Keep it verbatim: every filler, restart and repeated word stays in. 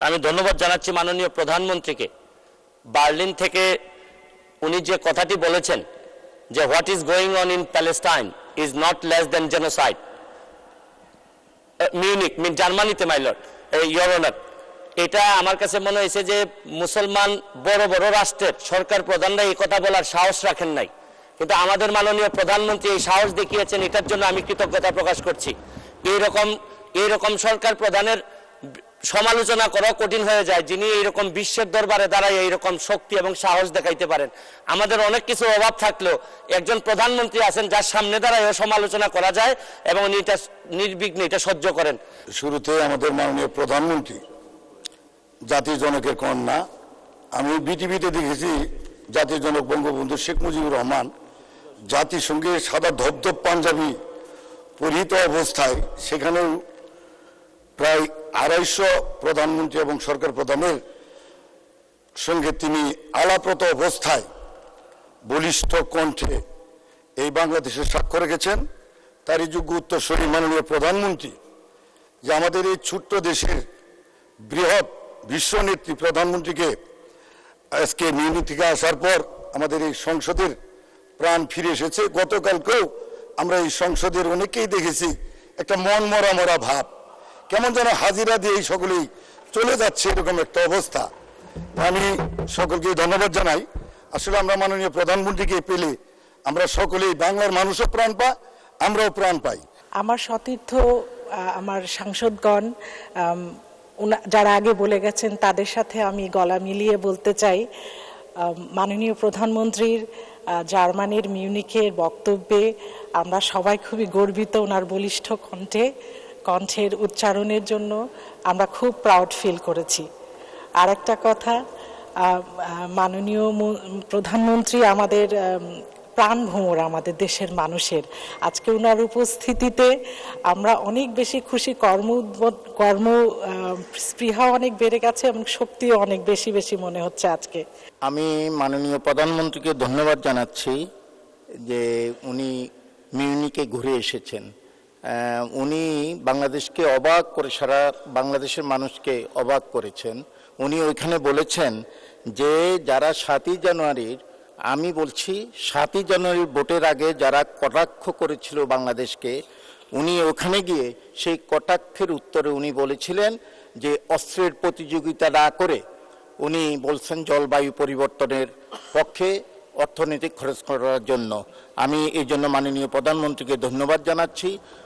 আমি ধন্যবাদ জানাচ্ছি মাননীয় প্রধানমন্ত্রীকে। বার্লিন থেকে উনি যে কথাটি বলেছেন যে what is going on in Palestine is not less than genocide, Munich mean জার্মানিতে মাইলর ইয়োর অনার, এটা আমার কাছে মনে হয়েছে যে মুসলমান বড় বড় রাষ্ট্রের সরকার প্রধানরা এই কথা বলার সাহস রাখেন নাই, কিন্তু আমাদের মাননীয় প্রধানমন্ত্রী এই সাহস দেখিয়েছেন। এটার জন্য আমি কৃতজ্ঞতা প্রকাশ করছি। এইরকম এইরকম সরকার প্রধানের সমালোচনা করা কঠিন হয়ে যায়, যিনি এইরকম বিশ্বের দরবারে দাঁড়ায় এইরকম শক্তি এবং সাহস দেখাইতে পারেন। আমাদের অনেক কিছু অভাব থাকলেও একজন প্রধানমন্ত্রী আছেন যার সামনে দাঁড়ায় সমালোচনা করা যায় এবং উনি এটা নির্বিঘ্নে এটা সহ্য করেন। শুরুতে আমাদের মাননীয় প্রধানমন্ত্রী জাতির জনকের কন্যা, আমি বিটিভিতে দেখেছি জাতির জনক বঙ্গবন্ধু শেখ মুজিবুর রহমান জাতিসংঘে সাদা ধবধব পাঞ্জাবি পরিহিত অবস্থায় সেখানেও প্রায় আড়াইশো প্রধানমন্ত্রী এবং সরকার প্রধানের সঙ্গে তিনি আলাপরত অবস্থায় বলিষ্ঠ কণ্ঠে এই বাংলাদেশে সাক্ষ্য রেখেছেন। তারই যোগ্য উত্তরসূরি মাননীয় প্রধানমন্ত্রী যে আমাদের এই ছোট্ট দেশের বৃহৎ বিশ্বনেত্রী প্রধানমন্ত্রীকে আজকে মিউনিক থেকে আসার পর আমাদের এই সংসদের প্রাণ ফিরে এসেছে। গতকালকেও আমরা এই সংসদের অনেকেই দেখেছি একটা মন মরা মরা ভাব, কেমন যেন হাজিরা দিয়ে সকলেই চলে যাচ্ছে এরকম একটা অবস্থা। আমি সকলকে ধন্যবাদ জানাই। আসলে আমরা মাননীয় প্রধানমন্ত্রীকে পেলে আমরা সকলেই বাংলার মানুষও প্রাণ পায়, আমরাও প্রাণ পাই। আমার সতীর্থ আমার সাংসদগণ যারা আগে বলে গেছেন তাদের সাথে আমি গলা মিলিয়ে বলতে চাই, মাননীয় প্রধানমন্ত্রীর জার্মানির মিউনিকের বক্তব্যে আমরা সবাই খুবই গর্বিত। ওনার বলিষ্ঠ কণ্ঠে কণ্ঠের উচ্চারণের জন্য আমরা খুব প্রাউড ফিল করেছি। আর একটা কথা, মাননীয় প্রধানমন্ত্রী আমাদের প্রাণভোমরা, আমাদের দেশের মানুষের। আজকে ওনার উপস্থিতিতে আমরা অনেক বেশি খুশি, কর্ম কর্ম স্পৃহা অনেক বেড়ে গেছে এবং শক্তিও অনেক বেশি বেশি মনে হচ্ছে আজকে। আমি মাননীয় প্রধানমন্ত্রীকে ধন্যবাদ জানাচ্ছি যে উনি মিউনিকে ঘুরে এসেছেন। উনি বাংলাদেশকে অবাক করে, সারা বাংলাদেশের মানুষকে অবাক করেছেন। উনি ওইখানে বলেছেন যে যারা সাতই জানুয়ারির, আমি বলছি সাতই জানুয়ারির ভোটের আগে যারা কটাক্ষ করেছিল বাংলাদেশকে, উনি ওখানে গিয়ে সেই কটাক্ষের উত্তরে উনি বলেছিলেন যে অস্ত্রের প্রতিযোগিতা না করে উনি বলছেন জলবায়ু পরিবর্তনের পক্ষে অর্থনৈতিক খরচ করার জন্য। আমি এই জন্য মাননীয় প্রধানমন্ত্রীকে ধন্যবাদ জানাচ্ছি।